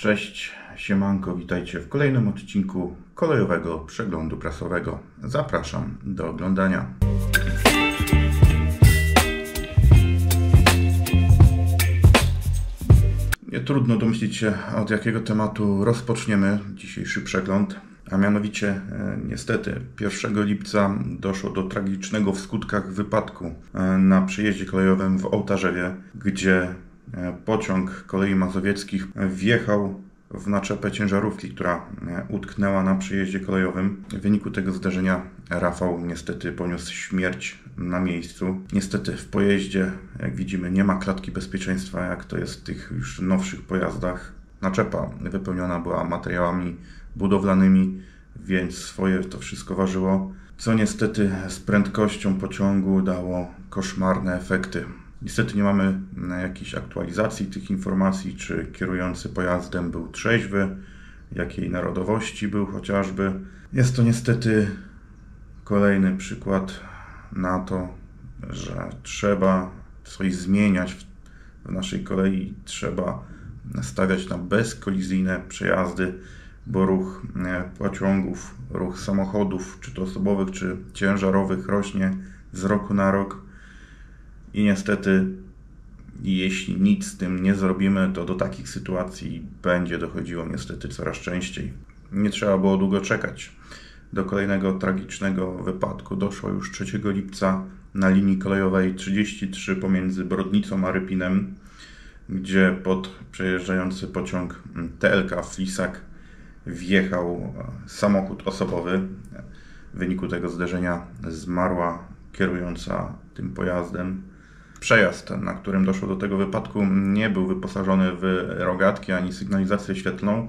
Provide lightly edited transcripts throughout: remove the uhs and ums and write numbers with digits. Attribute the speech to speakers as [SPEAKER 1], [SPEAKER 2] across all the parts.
[SPEAKER 1] Cześć, siemanko, witajcie w kolejnym odcinku kolejowego przeglądu prasowego. Zapraszam do oglądania. Nie trudno domyślić się, od jakiego tematu rozpoczniemy dzisiejszy przegląd, a mianowicie niestety 1 lipca doszło do tragicznego w skutkach wypadku na przejeździe kolejowym w Ołtarzewie, gdzie pociąg kolei mazowieckich wjechał w naczepę ciężarówki, która utknęła na przejeździe kolejowym. W wyniku tego zdarzenia Rafał niestety poniósł śmierć na miejscu. Niestety w pojeździe, jak widzimy, nie ma klatki bezpieczeństwa, jak to jest w tych już nowszych pojazdach. Naczepa wypełniona była materiałami budowlanymi, więc swoje to wszystko ważyło, co niestety z prędkością pociągu dało koszmarne efekty. Niestety nie mamy jakiejś aktualizacji tych informacji, czy kierujący pojazdem był trzeźwy, jakiej narodowości był chociażby. Jest to niestety kolejny przykład na to, że trzeba coś zmieniać w naszej kolei. Trzeba stawiać na bezkolizyjne przejazdy, bo ruch pociągów, ruch samochodów, czy to osobowych, czy ciężarowych, rośnie z roku na rok. I niestety, jeśli nic z tym nie zrobimy, to do takich sytuacji będzie dochodziło niestety coraz częściej. Nie trzeba było długo czekać. Do kolejnego tragicznego wypadku doszło już 3 lipca na linii kolejowej 33 pomiędzy Brodnicą a Rypinem, gdzie pod przejeżdżający pociąg TLK Flisak wjechał samochód osobowy. W wyniku tego zdarzenia zmarła kierująca tym pojazdem. Przejazd, na którym doszło do tego wypadku, nie był wyposażony w rogatki ani sygnalizację świetlną,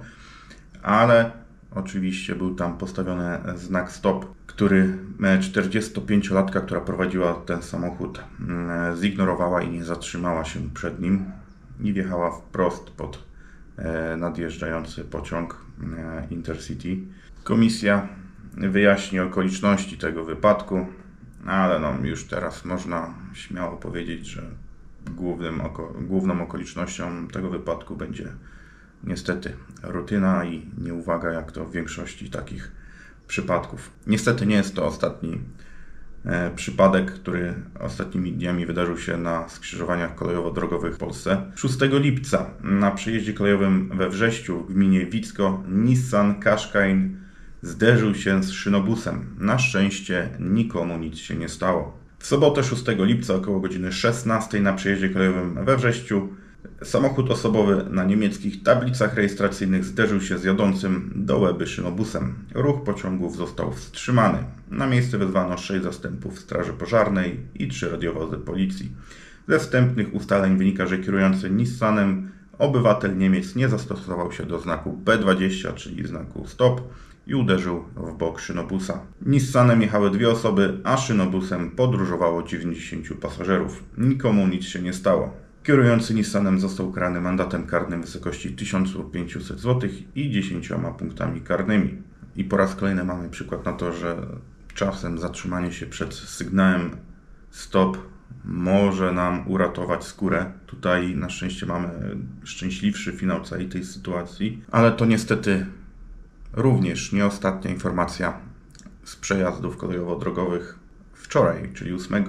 [SPEAKER 1] ale oczywiście był tam postawiony znak stop, który 45-latka, która prowadziła ten samochód, zignorowała i nie zatrzymała się przed nim i wjechała wprost pod nadjeżdżający pociąg Intercity. Komisja wyjaśni okoliczności tego wypadku, ale już teraz można śmiało powiedzieć, że główną okolicznością tego wypadku będzie niestety rutyna i nieuwaga, jak to w większości takich przypadków. Niestety nie jest to ostatni przypadek, który ostatnimi dniami wydarzył się na skrzyżowaniach kolejowo-drogowych w Polsce. 6 lipca na przejeździe kolejowym we Wrześciu w gminie Wicko Nissan Qashqai zderzył się z szynobusem. Na szczęście nikomu nic się nie stało. W sobotę 6 lipca około godziny 16 na przejeździe kolejowym we Wrześciu samochód osobowy na niemieckich tablicach rejestracyjnych zderzył się z jadącym do Łeby szynobusem. Ruch pociągów został wstrzymany. Na miejsce wezwano 6 zastępów straży pożarnej i 3 radiowozy policji. Ze wstępnych ustaleń wynika, że kierujący Nissanem obywatel Niemiec nie zastosował się do znaku B20, czyli znaku stop, i uderzył w bok szynobusa. Nissanem jechały 2 osoby, a szynobusem podróżowało 90 pasażerów. Nikomu nic się nie stało. Kierujący Nissanem został ukarany mandatem karnym w wysokości 1500 zł i 10 punktami karnymi. I po raz kolejny mamy przykład na to, że czasem zatrzymanie się przed sygnałem stop może nam uratować skórę. Tutaj na szczęście mamy szczęśliwszy finał całej tej sytuacji, ale to niestety również nie ostatnia informacja z przejazdów kolejowo-drogowych. Wczoraj, czyli 8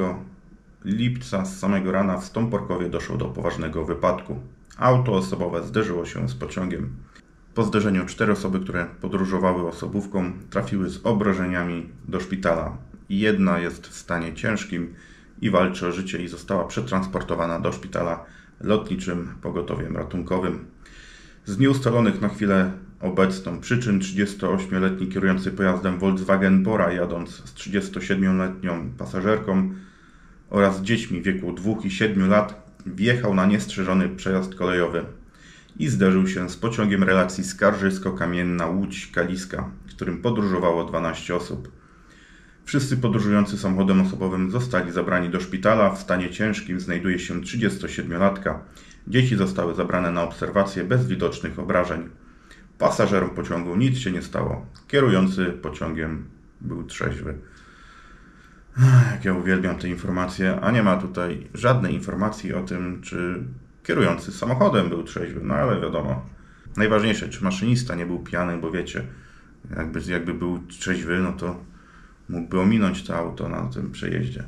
[SPEAKER 1] lipca z samego rana w Stąporkowie doszło do poważnego wypadku. Auto osobowe zderzyło się z pociągiem. Po zderzeniu 4 osoby, które podróżowały osobówką, trafiły z obrażeniami do szpitala. Jedna jest w stanie ciężkim i walczy o życie i została przetransportowana do szpitala lotniczym pogotowiem ratunkowym. Z nieustalonych na chwilę obecną przyczyn 38-letni kierujący pojazdem Volkswagen Bora jadąc z 37-letnią pasażerką oraz dziećmi w wieku 2 i 7 lat wjechał na niestrzeżony przejazd kolejowy i zderzył się z pociągiem relacji Skarżysko-Kamienna Łódź-Kaliska, w którym podróżowało 12 osób. Wszyscy podróżujący samochodem osobowym zostali zabrani do szpitala. W stanie ciężkim znajduje się 37-latka. Dzieci zostały zabrane na obserwację bez widocznych obrażeń. Pasażerom pociągu nic się nie stało. Kierujący pociągiem był trzeźwy. Jak ja uwielbiam te informacje, a nie ma tutaj żadnej informacji o tym, czy kierujący samochodem był trzeźwy. No ale wiadomo, Najważniejsze, czy maszynista nie był pijany, bo wiecie, jakby był trzeźwy, no to mógłby ominąć to auto na tym przejeździe.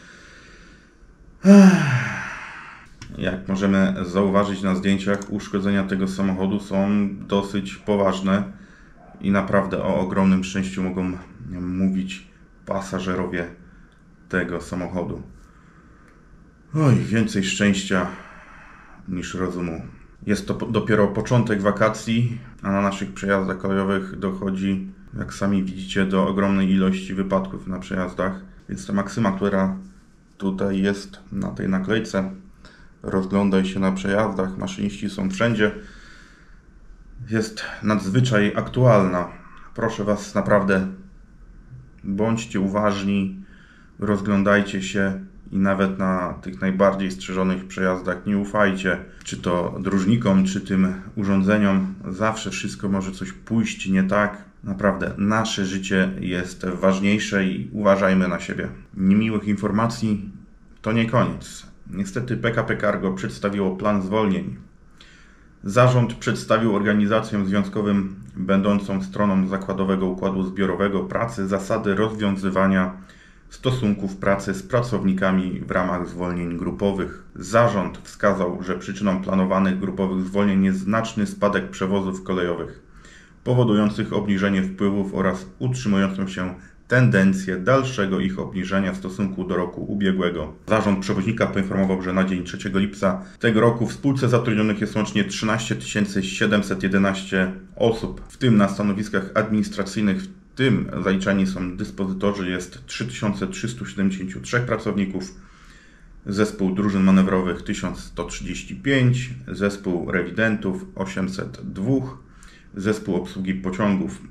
[SPEAKER 1] Jak możemy zauważyć na zdjęciach, uszkodzenia tego samochodu są dosyć poważne i naprawdę o ogromnym szczęściu mogą mówić pasażerowie tego samochodu. Oj, więcej szczęścia niż rozumu. Jest to dopiero początek wakacji, a na naszych przejazdach kolejowych dochodzi, jak sami widzicie, do ogromnej ilości wypadków na przejazdach. Więc ta maksyma, która tutaj jest na tej naklejce, rozglądaj się na przejazdach, maszyniści są wszędzie, jest nadzwyczaj aktualna. Proszę Was, naprawdę, bądźcie uważni, rozglądajcie się i nawet na tych najbardziej strzeżonych przejazdach nie ufajcie, czy to dróżnikom, czy tym urządzeniom. Zawsze wszystko może coś pójść nie tak. Naprawdę, nasze życie jest ważniejsze i uważajmy na siebie. Niemiłych informacji to nie koniec. Niestety PKP Cargo przedstawiło plan zwolnień. Zarząd przedstawił organizacjom związkowym będącą stroną zakładowego układu zbiorowego pracy zasady rozwiązywania stosunków pracy z pracownikami w ramach zwolnień grupowych. Zarząd wskazał, że przyczyną planowanych grupowych zwolnień jest znaczny spadek przewozów kolejowych, powodujących obniżenie wpływów oraz utrzymującą się tendencję dalszego ich obniżenia w stosunku do roku ubiegłego. Zarząd przewoźnika poinformował, że na dzień 3 lipca tego roku w spółce zatrudnionych jest łącznie 13 711 osób, w tym na stanowiskach administracyjnych, w tym zaliczani są dyspozytorzy, jest 3373 pracowników, zespół drużyn manewrowych 1135, zespół rewidentów 802, zespół obsługi pociągów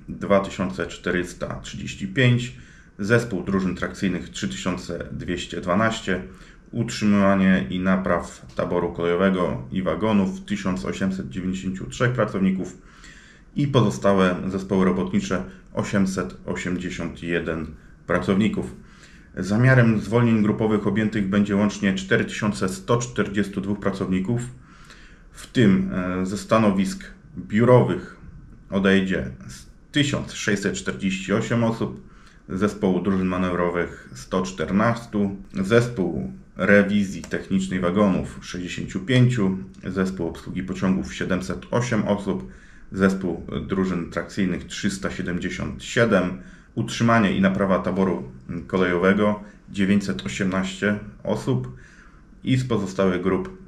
[SPEAKER 1] 2435, zespół drużyn trakcyjnych 3212, utrzymywanie i napraw taboru kolejowego i wagonów 1893 pracowników i pozostałe zespoły robotnicze 881 pracowników. Zamiarem zwolnień grupowych objętych będzie łącznie 4142 pracowników, w tym ze stanowisk biurowych odejdzie 1648 osób, zespołu drużyn manewrowych 114, zespół rewizji technicznej wagonów 65, zespół obsługi pociągów 708 osób, zespół drużyn trakcyjnych 377, utrzymanie i naprawa taboru kolejowego 918 osób i z pozostałych grup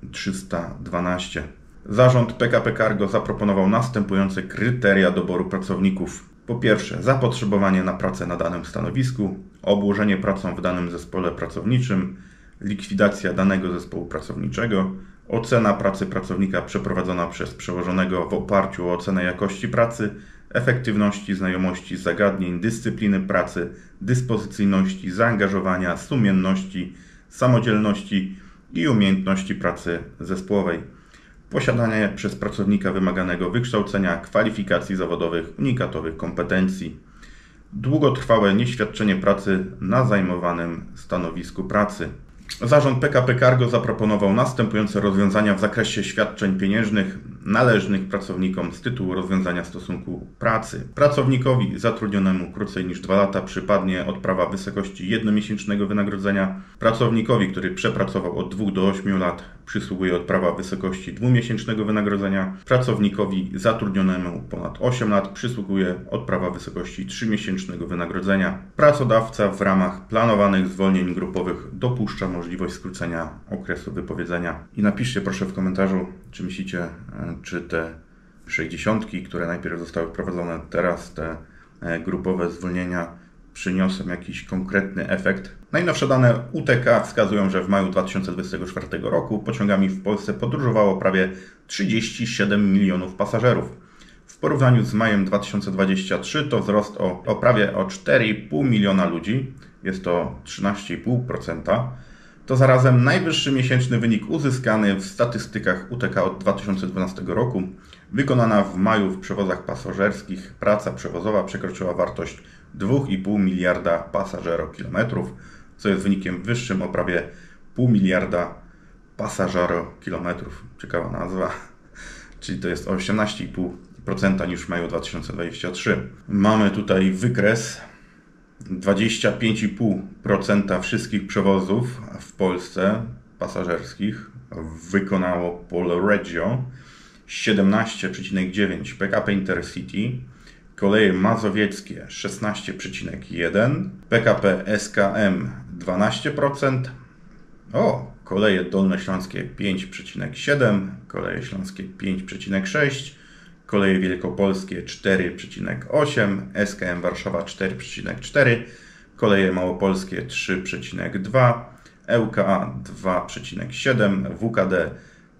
[SPEAKER 1] 312. Zarząd PKP Cargo zaproponował następujące kryteria doboru pracowników. Po pierwsze, zapotrzebowanie na pracę na danym stanowisku, obłożenie pracą w danym zespole pracowniczym, likwidacja danego zespołu pracowniczego, ocena pracy pracownika przeprowadzona przez przełożonego w oparciu o ocenę jakości pracy, efektywności, znajomości zagadnień, dyscypliny pracy, dyspozycyjności, zaangażowania, sumienności, samodzielności i umiejętności pracy zespołowej. Posiadanie przez pracownika wymaganego wykształcenia, kwalifikacji zawodowych, unikatowych kompetencji. Długotrwałe nieświadczenie pracy na zajmowanym stanowisku pracy. Zarząd PKP Cargo zaproponował następujące rozwiązania w zakresie świadczeń pieniężnych należnych pracownikom z tytułu rozwiązania stosunku pracy. Pracownikowi zatrudnionemu krócej niż 2 lata przypadnie odprawa w wysokości jednomiesięcznego wynagrodzenia. Pracownikowi, który przepracował od 2 do 8 lat, przysługuje odprawa w wysokości 2-miesięcznego wynagrodzenia. Pracownikowi zatrudnionemu ponad 8 lat przysługuje odprawa w wysokości 3-miesięcznego wynagrodzenia. Pracodawca w ramach planowanych zwolnień grupowych dopuszcza możliwość skrócenia okresu wypowiedzenia. I napiszcie proszę w komentarzu, czy myślicie, czy te 60, które najpierw zostały wprowadzone, teraz te grupowe zwolnienia przyniosą jakiś konkretny efekt. Najnowsze dane UTK wskazują, że w maju 2024 roku pociągami w Polsce podróżowało prawie 37 milionów pasażerów. W porównaniu z majem 2023 to wzrost o prawie 4,5 miliona ludzi, jest to 13,5%. To zarazem najwyższy miesięczny wynik uzyskany w statystykach UTK od 2012 roku. Wykonana w maju w przewozach pasażerskich praca przewozowa przekroczyła wartość 2,5 miliarda pasażerokilometrów, co jest wynikiem wyższym o prawie 0,5 miliarda pasażerokilometrów. Ciekawa nazwa. czyli to jest o 18,5% niż w maju 2023. Mamy tutaj wykres. 25,5% wszystkich przewozów w Polsce pasażerskich wykonało Polregio, 17,9% PKP Intercity, koleje mazowieckie 16,1%, PKP SKM 12%, koleje dolnośląskie 5,7%, koleje śląskie 5,6%, koleje wielkopolskie 4,8%, SKM Warszawa 4,4%, koleje małopolskie 3,2%, ŁKA 2,7%, WKD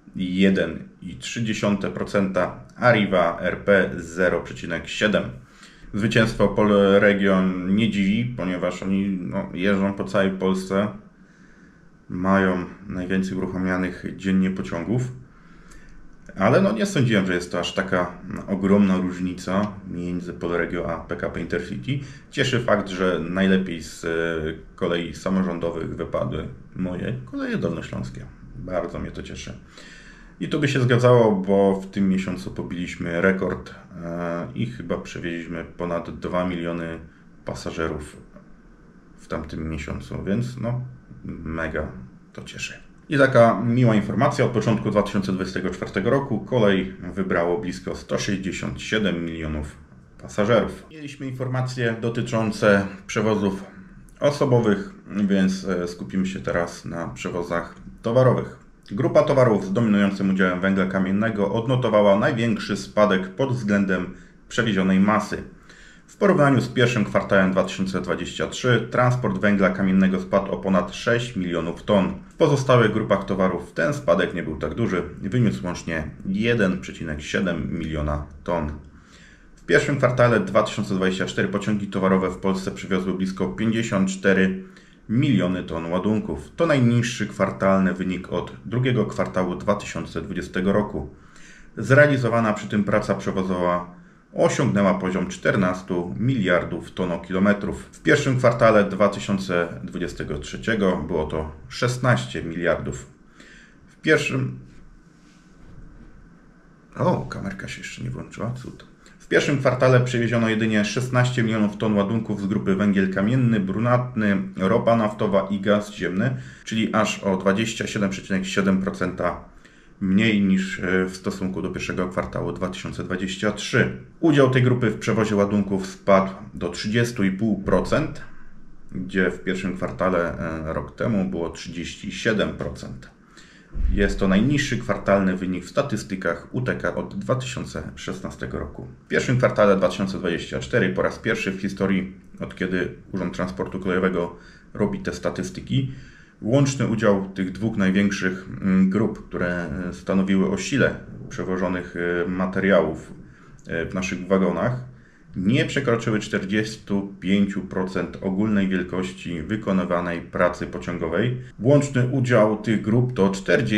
[SPEAKER 1] 1,3%, Arriva RP 0,7%. Zwycięstwo Polregio nie dziwi, ponieważ oni jeżdżą po całej Polsce, mają najwięcej uruchamianych dziennie pociągów. Ale nie sądziłem, że jest to aż taka ogromna różnica między Polregio a PKP Intercity. Cieszy fakt, że najlepiej z kolei samorządowych wypadły moje koleje dolnośląskie. Bardzo mnie to cieszy. I to by się zgadzało, bo w tym miesiącu pobiliśmy rekord i chyba przewieźliśmy ponad 2 miliony pasażerów w tamtym miesiącu, więc mega to cieszy. I taka miła informacja, od początku 2024 roku kolej wybrało blisko 167 milionów pasażerów. Mieliśmy informacje dotyczące przewozów osobowych, więc skupimy się teraz na przewozach towarowych. Grupa towarów z dominującym udziałem węgla kamiennego odnotowała największy spadek pod względem przewiezionej masy. W porównaniu z pierwszym kwartałem 2023 transport węgla kamiennego spadł o ponad 6 milionów ton. W pozostałych grupach towarów ten spadek nie był tak duży, wyniósł łącznie 1,7 miliona ton. W pierwszym kwartale 2024 pociągi towarowe w Polsce przywiozły blisko 54 miliony ton ładunków. To najniższy kwartalny wynik od drugiego kwartału 2020 roku. Zrealizowana przy tym praca przewozowa osiągnęła poziom 14 miliardów tonokilometrów. W pierwszym kwartale 2023 było to 16 miliardów. W pierwszym... kamerka się jeszcze nie włączyła, cud. W pierwszym kwartale przewieziono jedynie 16 milionów ton ładunków z grupy węgiel kamienny, brunatny, ropa naftowa i gaz ziemny, czyli aż o 27,7% mniej niż w stosunku do pierwszego kwartału 2023. Udział tej grupy w przewozie ładunków spadł do 30,5%, gdzie w pierwszym kwartale rok temu było 37%. Jest to najniższy kwartalny wynik w statystykach UTK od 2016 roku. W pierwszym kwartale 2024 po raz pierwszy w historii, od kiedy Urząd Transportu Kolejowego robi te statystyki, łączny udział tych dwóch największych grup, które stanowiły o sile przewożonych materiałów w naszych wagonach, nie przekroczyły 45% ogólnej wielkości wykonywanej pracy pociągowej. Łączny udział tych grup to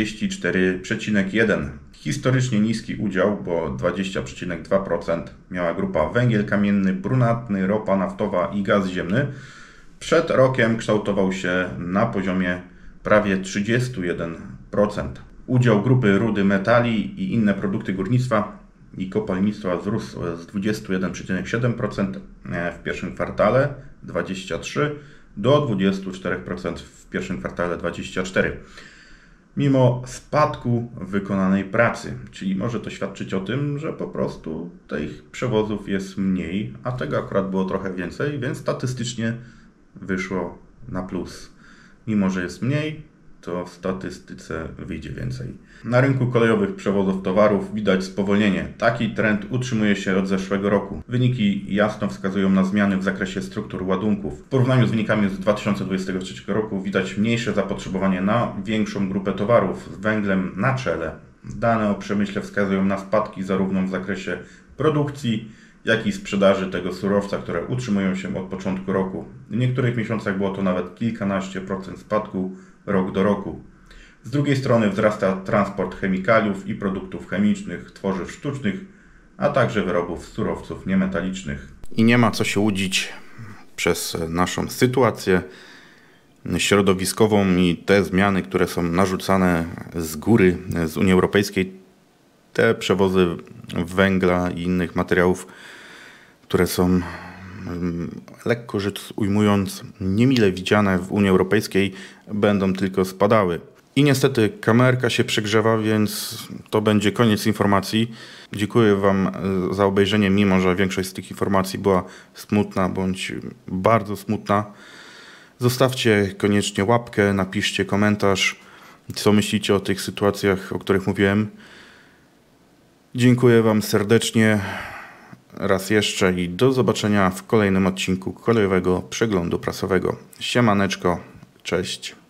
[SPEAKER 1] 44,1%. Historycznie niski udział, bo 20,2% miała grupa węgiel kamienny, brunatny, ropa naftowa i gaz ziemny. Przed rokiem kształtował się na poziomie prawie 31%. Udział grupy rudy metali i inne produkty górnictwa i kopalnictwa wzrósł z 21,7% w pierwszym kwartale 2023 do 24% w pierwszym kwartale 2024. Mimo spadku wykonanej pracy, czyli może to świadczyć o tym, że po prostu tych przewozów jest mniej, a tego akurat było trochę więcej, więc statystycznie wyszło na plus. Mimo że jest mniej, to w statystyce wyjdzie więcej. Na rynku kolejowych przewozów towarów widać spowolnienie. Taki trend utrzymuje się od zeszłego roku. Wyniki jasno wskazują na zmiany w zakresie struktur ładunków. W porównaniu z wynikami z 2023 roku widać mniejsze zapotrzebowanie na większą grupę towarów z węglem na czele. Dane o przemyśle wskazują na spadki zarówno w zakresie produkcji, jak i sprzedaży tego surowca, które utrzymują się od początku roku. W niektórych miesiącach było to nawet kilkanaście procent spadku rok do roku. Z drugiej strony wzrasta transport chemikaliów i produktów chemicznych, tworzyw sztucznych, a także wyrobów z surowców niemetalicznych. I nie ma co się łudzić przez naszą sytuację środowiskową i te zmiany, które są narzucane z góry, z Unii Europejskiej, te przewozy węgla i innych materiałów, które są, lekko rzecz ujmując, niemile widziane w Unii Europejskiej, będą tylko spadały. I niestety kamerka się przegrzewa, więc to będzie koniec informacji. Dziękuję Wam za obejrzenie, mimo że większość z tych informacji była smutna bądź bardzo smutna. Zostawcie koniecznie łapkę, napiszcie komentarz, co myślicie o tych sytuacjach, o których mówiłem. Dziękuję Wam serdecznie raz jeszcze i do zobaczenia w kolejnym odcinku Kolejowego Przeglądu Prasowego. Siemaneczko, cześć.